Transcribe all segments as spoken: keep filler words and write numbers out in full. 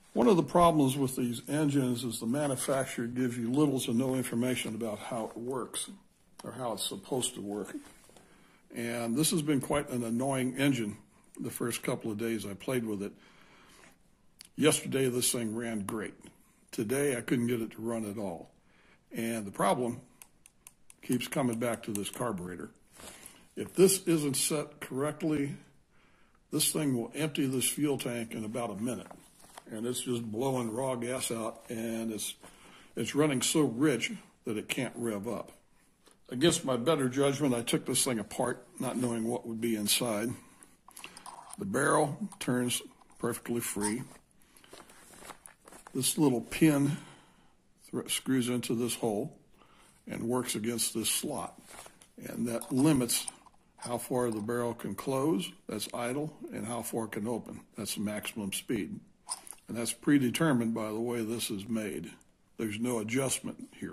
One of the problems with these engines is the manufacturer gives you little to no information about how it works or how it's supposed to work. And this has been quite an annoying engine the first couple of days I played with it. Yesterday, this thing ran great. Today, I couldn't get it to run at all. And the problem keeps coming back to this carburetor. If this isn't set correctly, this thing will empty this fuel tank in about a minute. And it's just blowing raw gas out, and it's, it's running so rich that it can't rev up. Against my better judgment, I took this thing apart, not knowing what would be inside. The barrel turns perfectly free. This little pin screws into this hole and works against this slot. And that limits how far the barrel can close, that's idle, and how far it can open, that's the maximum speed. And that's predetermined by the way this is made. There's no adjustment here.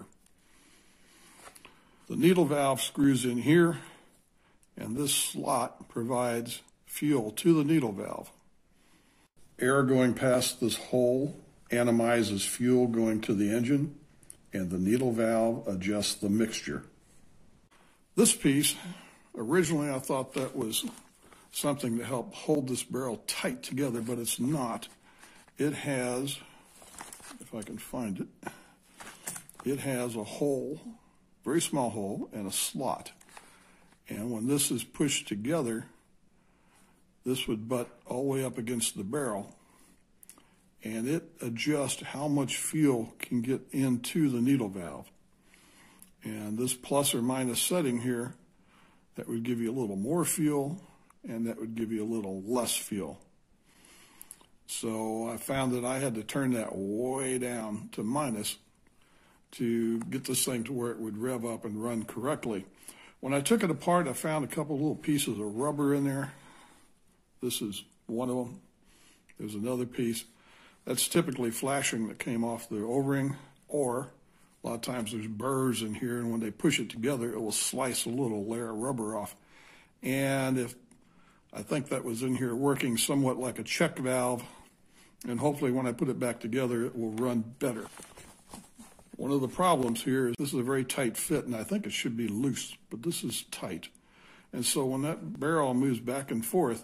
The needle valve screws in here, and this slot provides fuel to the needle valve. Air going past this hole atomizes fuel going to the engine, and the needle valve adjusts the mixture. This piece, originally I thought that was something to help hold this barrel tight together, but it's not. It has, if I can find it, it has a hole, very small hole, and a slot. And when this is pushed together, this would butt all the way up against the barrel, and it adjusts how much fuel can get into the needle valve. And this plus or minus setting here, that would give you a little more fuel, and that would give you a little less fuel. So I found that I had to turn that way down to minus to get this thing to where it would rev up and run correctly. When I took it apart, I found a couple little pieces of rubber in there. This is one of them. There's another piece. That's typically flashing that came off the O-ring, or a lot of times there's burrs in here, and when they push it together, it will slice a little layer of rubber off. And if I think that was in here working somewhat like a check valve, and hopefully when I put it back together, it will run better. One of the problems here is this is a very tight fit, and I think it should be loose, but this is tight. And so when that barrel moves back and forth,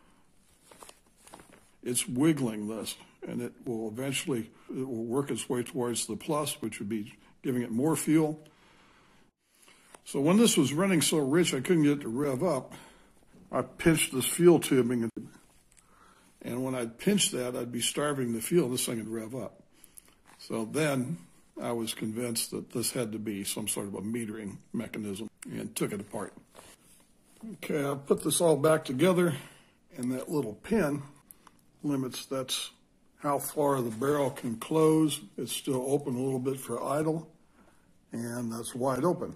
it's wiggling this, and it will eventually, it will work its way towards the plus, which would be giving it more fuel. So when this was running so rich I couldn't get it to rev up, I pinched this fuel tubing, and when I'd pinch that, I'd be starving the fuel, this thing would rev up. So then I was convinced that this had to be some sort of a metering mechanism, and took it apart. Okay, I'll put this all back together, and that little pin limits, that's how far the barrel can close. It's still open a little bit for idle, and that's wide open.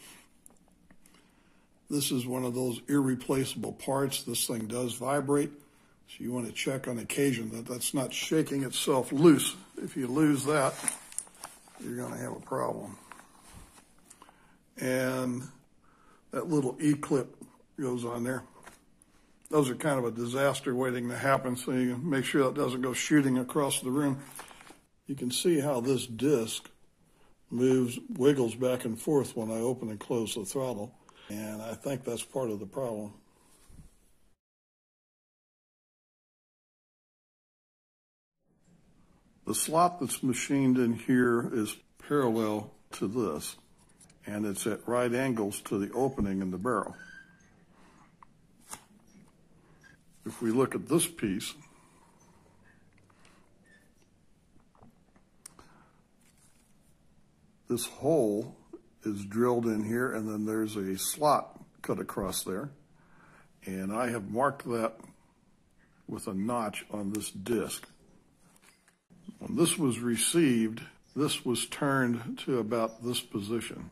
This is one of those irreplaceable parts. This thing does vibrate, so you want to check on occasion that that's not shaking itself loose. If you lose that, you're going to have a problem. And that little E-clip goes on there. Those are kind of a disaster waiting to happen, so you can make sure that doesn't go shooting across the room. You can see how this disc moves, wiggles back and forth when I open and close the throttle, and I think that's part of the problem. The slot that's machined in here is parallel to this, and it's at right angles to the opening in the barrel. If we look at this piece, this hole is drilled in here, and then there's a slot cut across there, and I have marked that with a notch on this disc. When this was received, this was turned to about this position.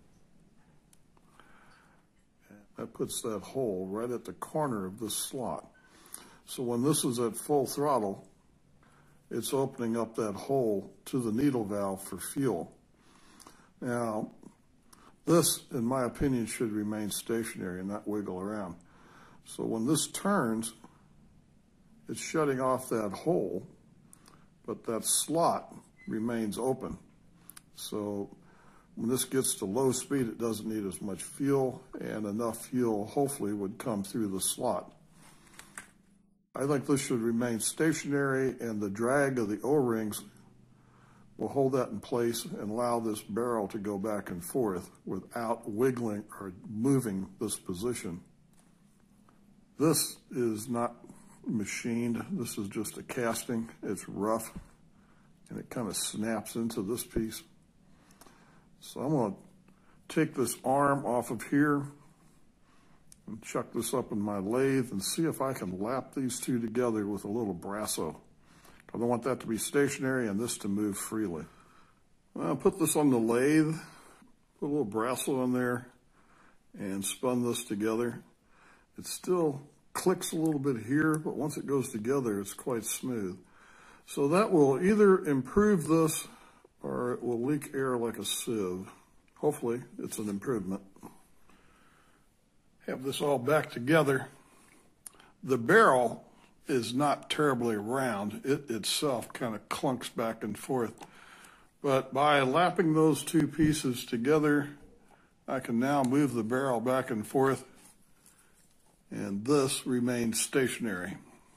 That puts that hole right at the corner of this slot. So when this is at full throttle, it's opening up that hole to the needle valve for fuel. Now, this, in my opinion, should remain stationary and not wiggle around. So when this turns, it's shutting off that hole, but that slot remains open. So when this gets to low speed, it doesn't need as much fuel, and enough fuel hopefully would come through the slot. I think this should remain stationary, and the drag of the O-rings will hold that in place and allow this barrel to go back and forth without wiggling or moving this position. This is not machined. This is just a casting. It's rough, and it kind of snaps into this piece. So I'm going to take this arm off of here and chuck this up in my lathe and see if I can lap these two together with a little brasso. I don't want that to be stationary and this to move freely. I'll put this on the lathe, put a little brasso in there, and spun this together. It still clicks a little bit here, but once it goes together, it's quite smooth. So that will either improve this or it will leak air like a sieve. Hopefully, it's an improvement. Have this all back together. The barrel is not terribly round. It itself kind of clunks back and forth. But by lapping those two pieces together, I can now move the barrel back and forth, and this remains stationary.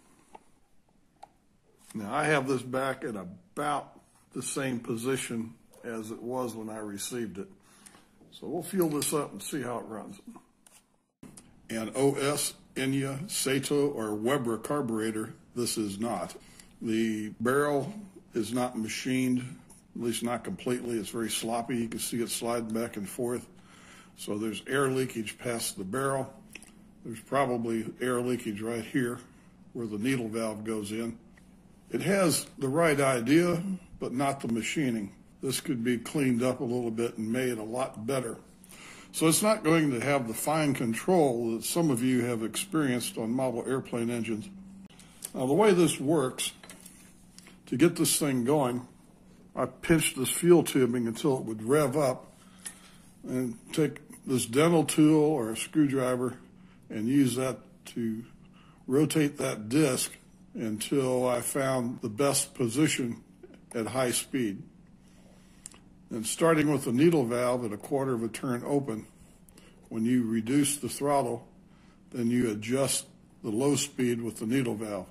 Now I have this back at about the same position as it was when I received it. So we'll fuel this up and see how it runs. And O S, Enya, Sato, or Weber carburetor, this is not. The barrel is not machined, at least not completely. It's very sloppy. You can see it sliding back and forth. So there's air leakage past the barrel. There's probably air leakage right here where the needle valve goes in. It has the right idea, but not the machining. This could be cleaned up a little bit and made a lot better. So it's not going to have the fine control that some of you have experienced on model airplane engines. Now the way this works, to get this thing going, I pinched this fuel tubing until it would rev up, and take this dental tool or a screwdriver and use that to rotate that disc until I found the best position at high speed. And starting with the needle valve at a quarter of a turn open, when you reduce the throttle, then you adjust the low speed with the needle valve.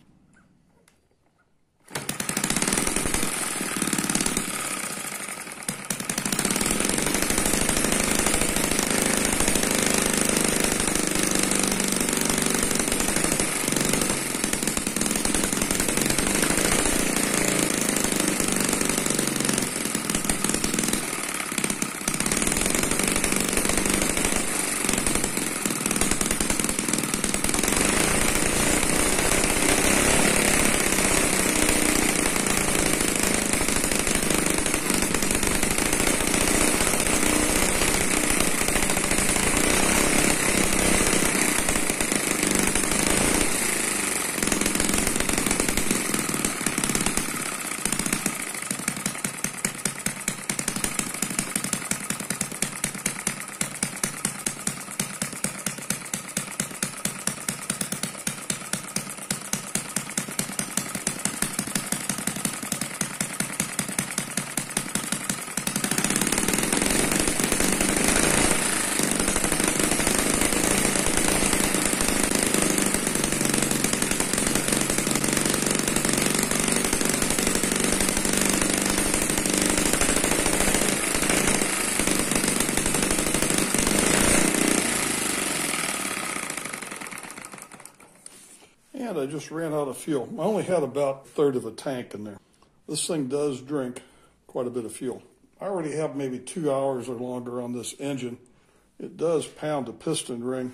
And I just ran out of fuel. I only had about a third of a tank in there. This thing does drink quite a bit of fuel. I already have maybe two hours or longer on this engine. It does pound a piston ring,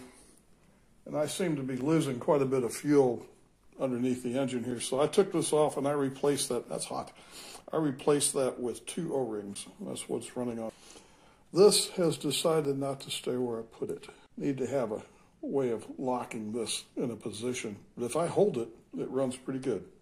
and I seem to be losing quite a bit of fuel underneath the engine here. So I took this off and I replaced that. That's hot. I replaced that with two O-rings. That's what's running on. This has decided not to stay where I put it. Need to have a way of locking this in a position. But if I hold it, it runs pretty good.